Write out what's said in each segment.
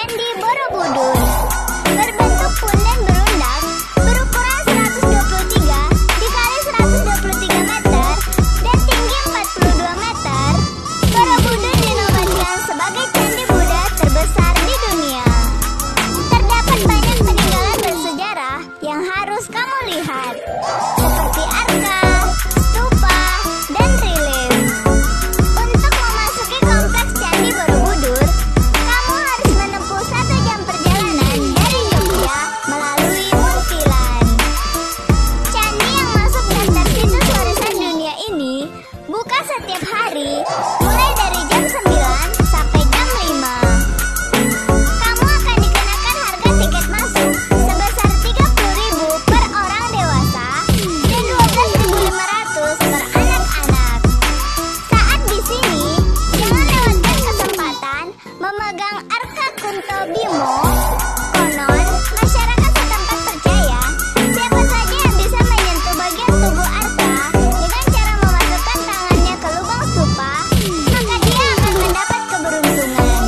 Candi Borobudur. Berbentuk punden berundak, berukuran 123 dikali 123 meter dan tinggi 42 meter. Borobudur dinobatkan sebagai candi Buddha terbesar di dunia. Terdapat banyak peninggalan bersejarah yang harus kamu lihat, seperti arka, stupa, dan relief. Untuk memasuki kompleks Candi Borobudur, kamu harus menempuh 1 jam perjalanan dari Jogja melalui Muntilan. Candi yang masuk daftar situs warisan dunia ini buka setiap hari, mulai dari jam 9 sampai jam 5. Kamu akan dikenakan harga tiket masuk sebesar 30.000 per orang dewasa dan 12.500 per anak-anak. Saat di sini, jangan lewatkan kesempatan memegang arka Kunto Bimo. Konon, masyarakat setempat percaya siapa saja yang bisa menyentuh bagian tubuh arka dengan cara memasukkan tangannya ke lubang stupa, maka dia akan mendapat keberuntungan.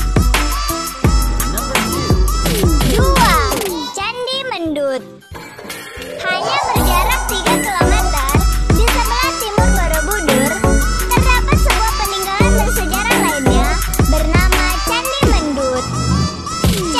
2. Candi Mendut. Hanya berjarak 3 km di sebelah timur Borobudur, terdapat sebuah peninggalan bersejarah lainnya bernama Candi Mendut.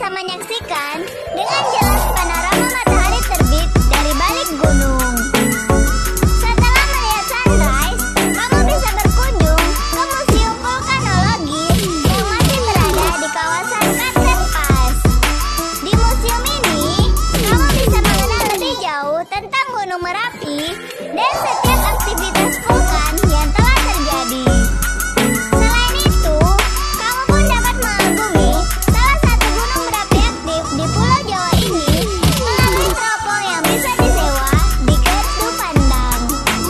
menyaksikan dengan jelas panorama matahari terbit dari balik gunung. Setelah melihat sunrise, kamu bisa berkunjung ke Museum Vulkanologi yang masih berada di kawasan Karsten Pass. Di museum ini, kamu bisa mengenal lebih jauh tentang Gunung Merapi dan setiap aktivitas vulkan yang telah terjadi. Selain itu, kamu pun dapat mengagumi salah satu gunung berapi aktif di Pulau Jawa ini melalui teropong yang bisa disewa di Gardu Pandang.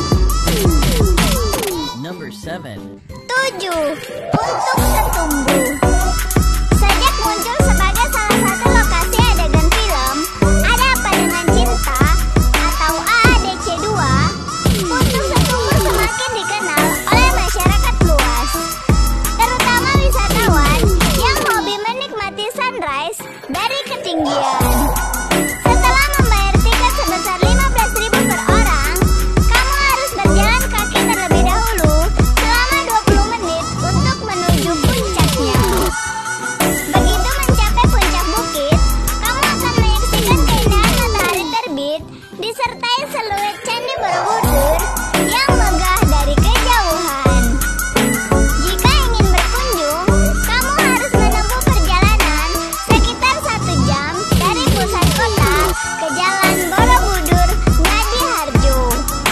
Number 7. 7. Puntuk Setumbu. Sejak muncul sebagai salah satu lokasi adegan film Ada Apa Dengan Cinta atau AADC 2, Puntuk Setumbu semakin dikenal oleh masyarakat luas, terutama wisatawan yang hobi menikmati sunrise dari ketinggian. Setelah membayar tiket sebesar 15.000 per orang, kamu harus berjalan kaki terlebih dahulu selama 20 menit untuk menuju puncaknya. Begitu mencapai puncak bukit, kamu akan menyaksikan keindahan matahari terbit disertai siluet Candi Borobudur yang megah dari kejauhan. Jika ingin berkunjung, kamu harus menempuh perjalanan sekitar 1 jam dari pusat kota ke Jalan Borobudur Ngadi Harjo.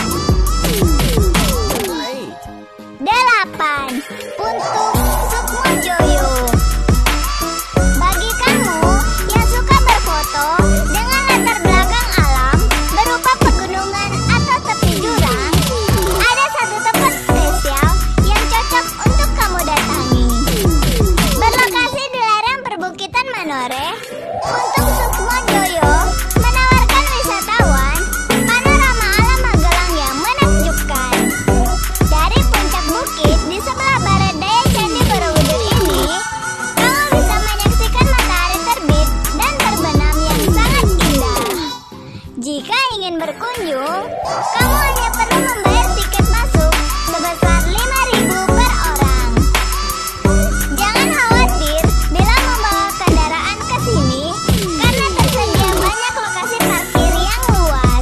Number 8. 8. Puntuk Sukmojoyo. Bagi kamu yang suka berfoto dengan latar belakang alam berupa pegunungan atau tepi jurang, ada satu tempat spesial yang cocok untuk kamu datangi. Berlokasi di lereng perbukitan Manore, Puntuk Sukmojoyo menawarkan wisatawan panorama alam Magelang yang menakjubkan. Dari puncak bukit di sebelah barat daya Candi Borobudur ini, kamu bisa menyaksikan matahari terbit dan terbenam yang sangat indah. Jika ingin berkunjung, kamu hanya perlu membayar tiket masuk sebesar 5.000 per orang. Jangan khawatir bila membawa kendaraan ke sini, karena tersedia banyak lokasi parkir yang luas.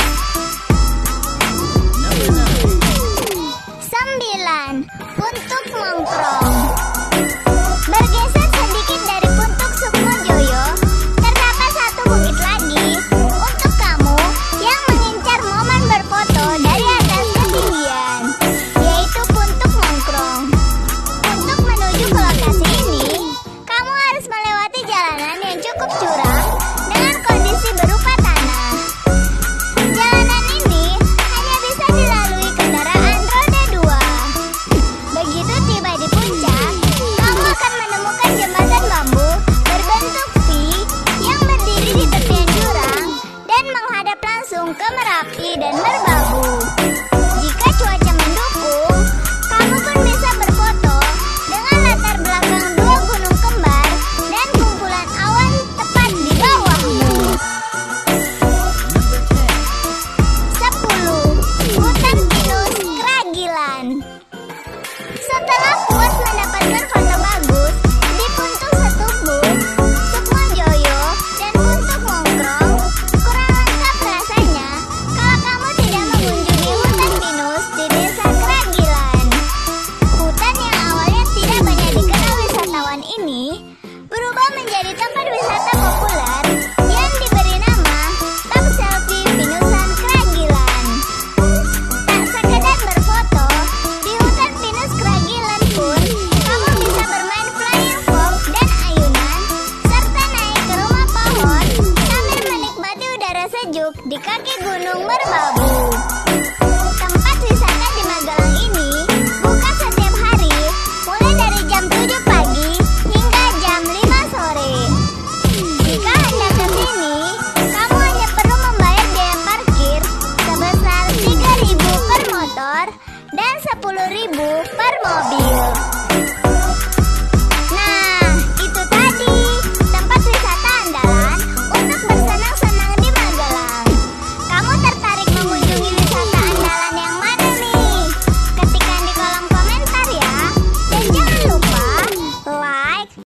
Number 9. 9. Puntuk Mongkrong. Bergeser sedikit dari Puntuk Sukmojoyo, terdapat satu bukit lagi untuk kamu yang mengincar momen berfoto dari atas ketinggian, yaitu Puntuk Mongkrong. Untuk menuju ke lokasi ini, kamu harus melewati jalanan yang cukup curam dengan kondisi berupa tanah. Jalanan ini hanya bisa dilalui kendaraan roda 2. Begitu tiba di puncak, kamu akan menemukan jembatan bambu berbentuk V yang berdiri di tepian jurang dan menghadap langsung ke Merapi dan Merbabu. Jika cuaca mendukung, kamu pun bisa berfoto dengan latar belakang 2 gunung kembar dan kumpulan awan tepat di bawahmu. Number 10. 10. Hutan Pinus Kragilan. Setelah puas mendapatkan foto bagus di Puntuk Setumbu, Sukmojoyo, dan Puntuk Mongkrong, kurang lengkap rasanya kalau kamu tidak mengunjungi hutan pinus di Desa Kragilan. Hutan yang awalnya tidak banyak dikenal wisatawan ini berubah menjadi tempat